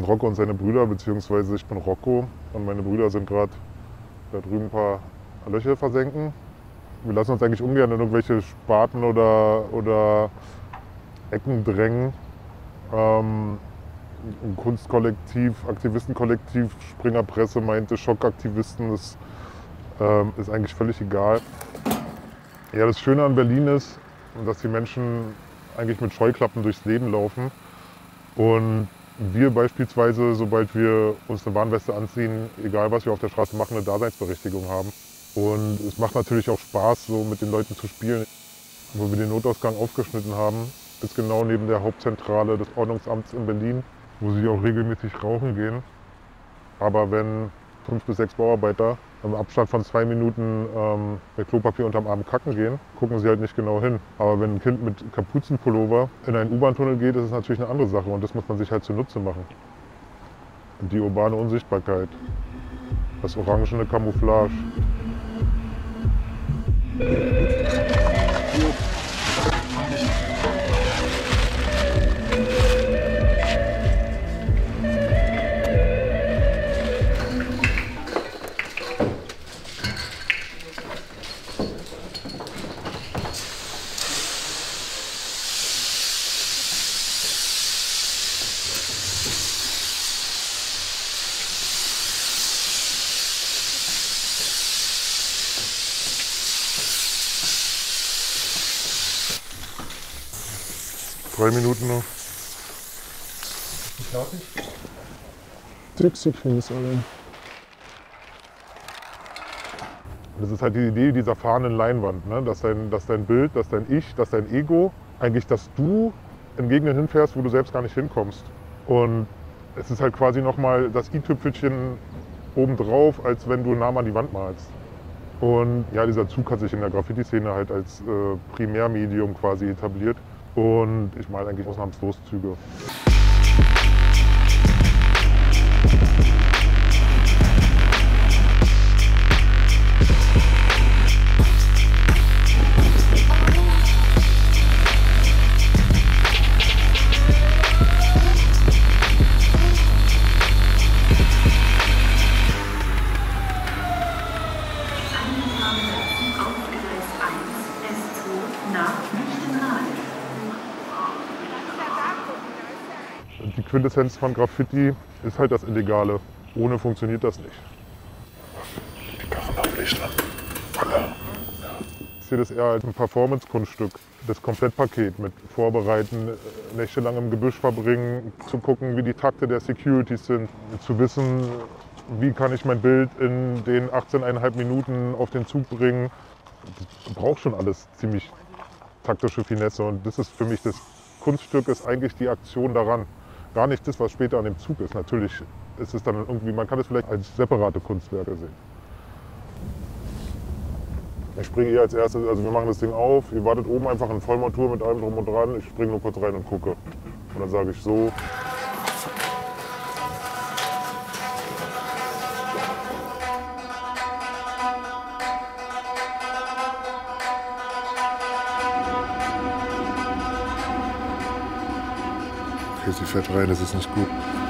Rocco und seine Brüder, beziehungsweise ich bin Rocco und meine Brüder sind gerade da drüben ein paar Löcher versenken. Wir lassen uns eigentlich ungern in irgendwelche Sparten oder Ecken drängen. Ein Kunstkollektiv, Aktivistenkollektiv, Springerpresse meinte Schockaktivisten, das ist eigentlich völlig egal. Ja, das Schöne an Berlin ist, dass die Menschen eigentlich mit Scheuklappen durchs Leben laufen und wir beispielsweise, sobald wir uns eine Warnweste anziehen, egal was wir auf der Straße machen, eine Daseinsberechtigung haben. Und es macht natürlich auch Spaß, so mit den Leuten zu spielen. Wo wir den Notausgang aufgeschnitten haben, ist genau neben der Hauptzentrale des Ordnungsamts in Berlin, wo sie auch regelmäßig rauchen gehen. Aber wenn 5 bis 6 Bauarbeiter im Abstand von 2 Minuten mit Klopapier unterm Arm kacken gehen, gucken sie halt nicht genau hin. Aber wenn ein Kind mit Kapuzenpullover in einen U-Bahn-Tunnel geht, ist es natürlich eine andere Sache und das muss man sich halt zunutze machen. Die urbane Unsichtbarkeit, das orangene Camouflage. Drei Minuten noch. Fertig? 6 Sekunden ist alle. Das ist halt die Idee dieser fahrenden Leinwand, ne? Dass dein Bild, dass dein Ich, dass dein Ego, eigentlich, dass du in Gegenden hinfährst, wo du selbst gar nicht hinkommst. Und es ist halt quasi nochmal das i-Tüpfelchen obendrauf, als wenn du einen Namen an die Wand malst. Und ja, dieser Zug hat sich in der Graffiti-Szene halt als Primärmedium quasi etabliert. Und ich male eigentlich ausnahmslos Züge. Die Quintessenz von Graffiti ist halt das Illegale. Ohne funktioniert das nicht. Die Karrenlicht an. Ich sehe das eher als ein Performance-Kunststück. Das Komplettpaket mit Vorbereiten, nächtelang im Gebüsch verbringen, zu gucken, wie die Takte der Securities sind, zu wissen, wie kann ich mein Bild in den 18,5 Minuten auf den Zug bringen. Das braucht schon alles ziemlich taktische Finesse und das ist für mich das Kunststück, ist eigentlich die Aktion daran. Gar nicht das, was später an dem Zug ist. Natürlich ist es dann irgendwie, man kann es vielleicht als separate Kunstwerke sehen. Ich springe eher als erstes, also wir machen das Ding auf, ihr wartet oben einfach in Vollmontur mit allem drum und dran, ich springe nur kurz rein und gucke. Und dann sage ich so. Okay, sie fährt rein, das ist nicht gut.